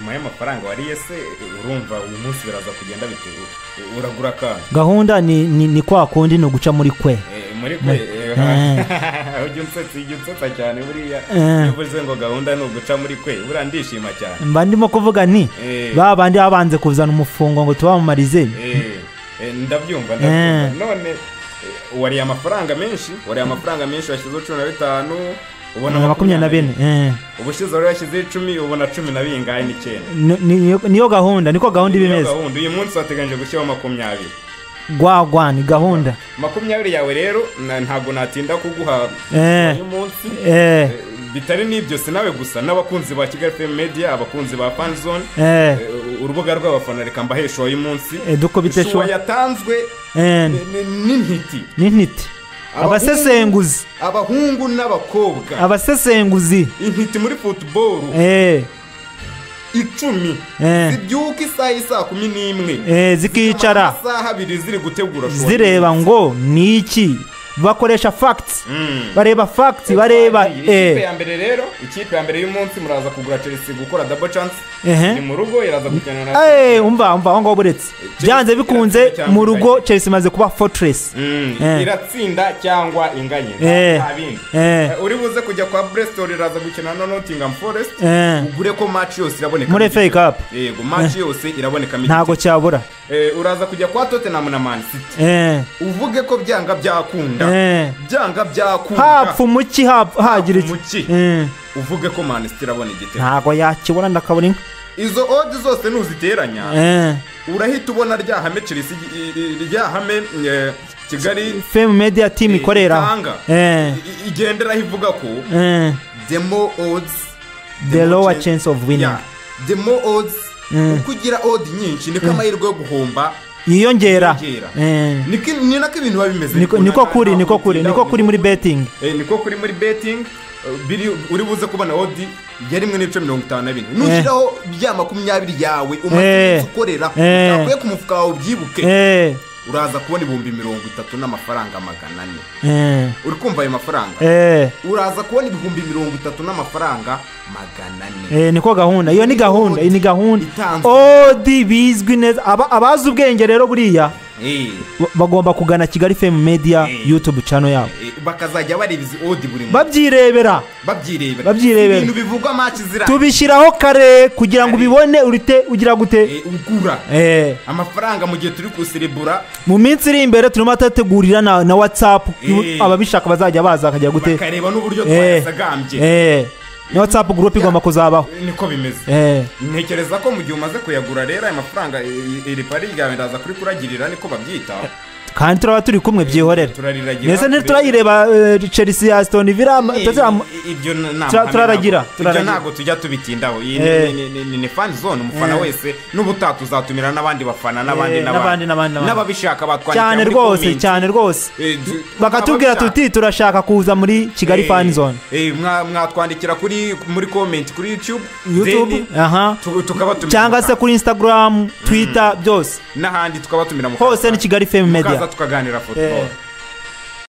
nyuma y'amafaranga wariye se urumva uyu munsi biraza kugenda bite uragura kandi gahunda ni kwa kundi no guca muri kwe muri kwe ujye unsetsa cyane buriya bivuze ngo gahunda ni uguca muri kwe buriya ndishima cyane mba ndimo kuvuga ni babandi babanze kuzana umufungo ngo tubamamarize ndabyumva none wariye amafaranga menshi washyizeho 15 ubona 24 ubushize rero yashyize 10 ubona 10 na bingahe ni 9 niyo gahunda niko gahunda ibimeze uyu munsi wateganyije gushyiraho 20 gwagwa ni gahunda 20 yawe rero ntabwo natinda kuguha uyu munsi bitari n'ibyo se nawe gusa n'abakunzi ba Kigali FM Media abakunzi ba Fanzone urubuga rw'abafana reka mbahesho uyu munsi duko bitesho yatanzwe n'intiti abasesenguzi abahungu n'abakobwa abasesenguzi intiti muri football 10 zibyuka isaha 11 zikicara isaha 2 ziri gutegura zireba ngo niki bakoresha facts bareba facts bareba ikipe ya mbere rero ikipe ya mbere y'umunsi muraza kugura Chelsea gukora double chance ni mu rugo iraza gukina na umva ngo buretse byanze bikunze mu rugo Chelsea maze kuba fortress iratsinda cyangwa inganye ntabindi uri buze kujya kwa Bristol iraza gukina na Nottingham Forest ugure ko match yose iraboneka muri FA Cup yego match yose iraboneka ntago cyabura uraza kujya kwa Tottenham na Man City uvuge ko byanga byakunda hapfu muki hagira iki uvuge ko Man City irabona igitego ntago yakibona ndakabona inka izo odds zose nuziteranya urahita ubona ryahame Chelsea ryahame Kigali FM Media team ikorera igendera ivuga ko the more odds the lower chance of winning the more odds ukugira odd nyinshi niko amahirwe yo guhomba yiyongera ni nako ibintu babimeze niko kuri muri betting niko kuri muri betting uri buze kubona odd ya 1.52 nushyiraho bya 20 yawe umaze ukorera utakuye ku mufuka wawe ubyibuke uraza kubona 30 n'amafaranga 400 uri kumva ayo mafaranga uraza kubona 30 n'amafaranga 400 niko gahunda iyo ni gahunda odi bizwi neza abazi ubwenge rero buriya bagomba kugana Kigali FM Media YouTube channel yabo bakazajya baribizi odi buri babyirebera ibintu bivugwa match zira tubishiraho kare kugira ngo ubibone urite ugira gute ugura amafaranga mu gihe turi kuserebura mu minsi iri imbere turimo tategurira na WhatsApp ababishaka bazajya baza akajya gute bakareba n'uburyo twasagambye na WhatsApp group igomba kuzabaho niko bimeze ntekereza ko mu gihe umaze kuyagura rero aya mafaranga iri pari ryawe ndaza kuri kuragirira niko babyita kandi turaba turi kumwe byihorera nese ntiturayireba Chelsea Aston Villa ibyo turaragira ntago tujya tubitindaho ni fan zone umufana wese n'ubutatu uzatumira n'abandi bafana n'abandi n'ababishaka batwandikira cyane rwose bakatubwira tuti turashaka kuza muri Kigali fan zone mwatwandikira muri comment kuri YouTube tukabatumira cyangwa se kuri Instagram Twitter byose n'ahandi tukabatumira hose ni Kigali FM Media tukaganira football